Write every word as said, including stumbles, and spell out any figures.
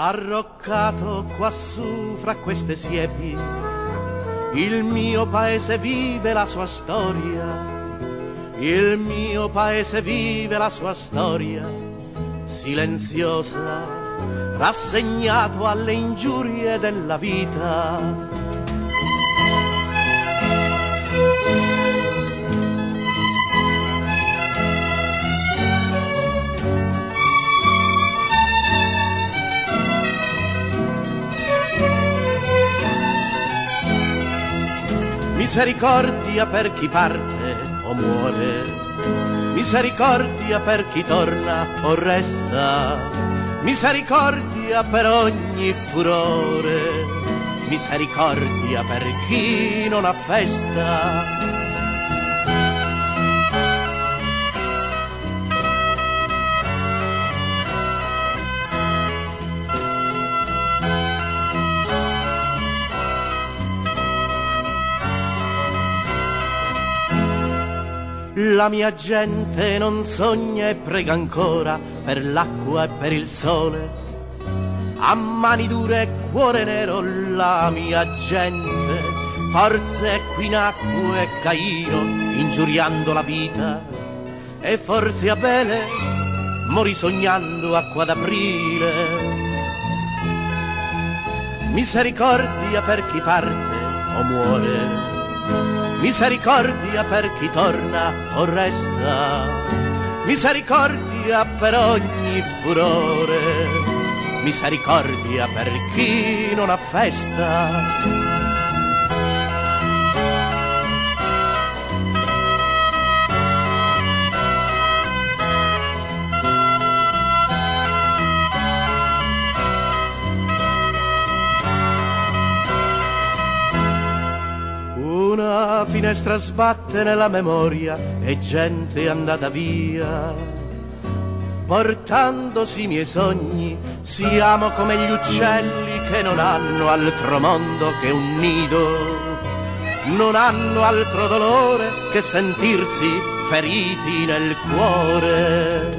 Arroccato quassù fra queste siepi, il mio paese vive la sua storia, il mio paese vive la sua storia, silenziosa, rassegnato alle ingiurie della vita. Misericordia per chi parte o muore, misericordia per chi torna o resta, misericordia per ogni furore, misericordia per chi non ha festa. La mia gente non sogna e prega ancora per l'acqua e per il sole. A mani dure e cuore nero la mia gente forse qui nacque Caino ingiuriando la vita, e forse Abele morì sognando acqua d'aprile. Misericordia per chi parte o muore, misericordia per chi torna o resta, misericordia per ogni furore, misericordia per chi non ha festa. Una finestra sbatte nella memoria e gente è andata via, portandosi i miei sogni. Siamo come gli uccelli che non hanno altro mondo che un nido, non hanno altro dolore che sentirsi feriti nel cuore.